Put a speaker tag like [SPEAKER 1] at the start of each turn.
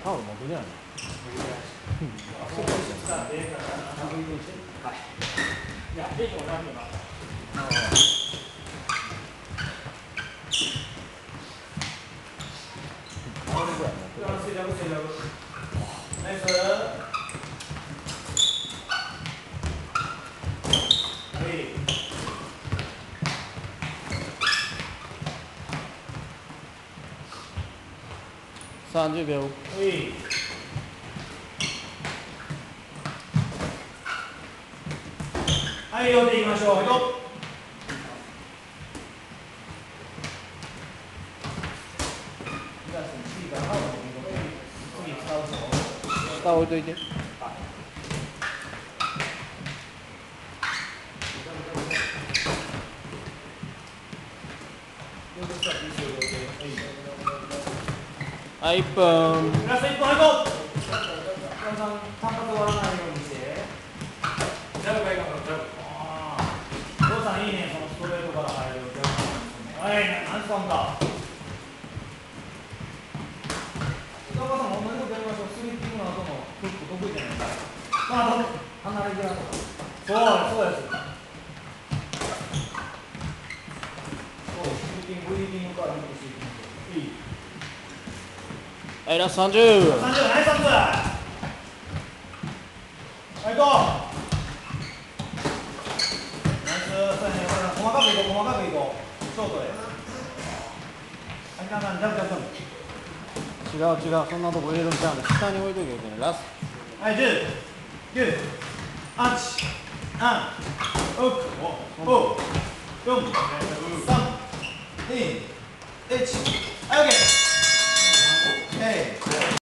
[SPEAKER 1] タオル持ってないの。
[SPEAKER 2] いや、レイトも大丈夫な。ナイス。
[SPEAKER 1] 30秒。
[SPEAKER 2] はい、呼んでいきましょう。
[SPEAKER 1] 下置いといて。はい、1分。
[SPEAKER 2] プラス1分入ろう。単発終わらないようにして。ジャブがいいかな、ジャブ。父さんいいね、そのストレートから入る。はい、何スパンか。北川さんも同じことやりましょう。スリッピングの後のフック得意じゃないですか。まあ、離れ際とか。そうです。スリッピング、ウィーピングからフックしていきましょう。いい。
[SPEAKER 1] はい、ラスト30。
[SPEAKER 2] ナイスアップ。はい、行こう。ナイス、そうやね、細かくいこう。ショートで。はい、ジャンプ。
[SPEAKER 1] 違う、そんなとこ入れるんちゃうんで、下に置いときゃいけない。ラス
[SPEAKER 2] ト。はい、10、9、8、7、6、5、4、3、2、1。はい、OK。